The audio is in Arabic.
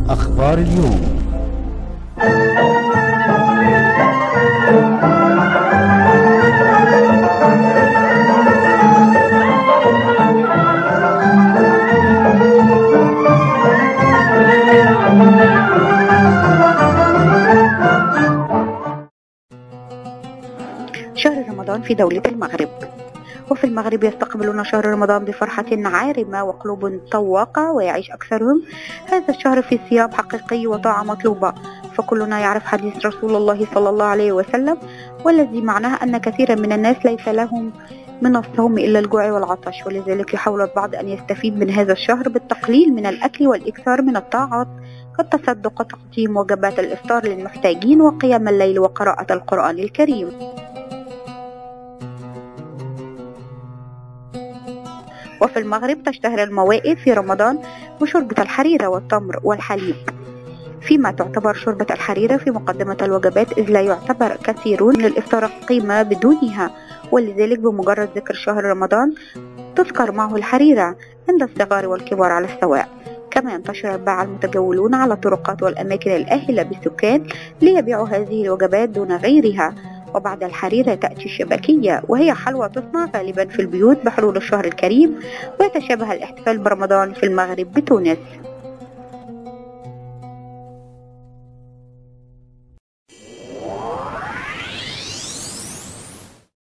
أخبار اليوم. شهر رمضان في دولة المغرب. وفي المغرب يستقبلون شهر رمضان بفرحة عارمة وقلوب طواقة، ويعيش أكثرهم هذا الشهر في صيام حقيقي وطاعة مطلوبة. فكلنا يعرف حديث رسول الله صلى الله عليه وسلم، والذي معناه أن كثيرا من الناس ليس لهم من الصوم إلا الجوع والعطش، ولذلك يحاول البعض أن يستفيد من هذا الشهر بالتقليل من الأكل والإكثار من الطاعات كالتصدق وتقديم وجبات الإفطار للمحتاجين وقيام الليل وقراءة القرآن الكريم. وفي المغرب تشتهر الموائد في رمضان بشوربة الحريرة والتمر والحليب، فيما تعتبر شوربة الحريرة في مقدمة الوجبات، إذ لا يعتبر كثيرون من الإفطار قيمة بدونها، ولذلك بمجرد ذكر شهر رمضان تذكر معه الحريرة عند الصغار والكبار على السواء. كما ينتشر الباعة المتجولون على الطرقات والأماكن الآهلة بالسكان ليبيعوا هذه الوجبات دون غيرها. وبعد الحريرة تأتي الشبكية، وهي حلوى تصنع غالبا في البيوت بحلول الشهر الكريم، ويتشابه الاحتفال برمضان في المغرب بتونس.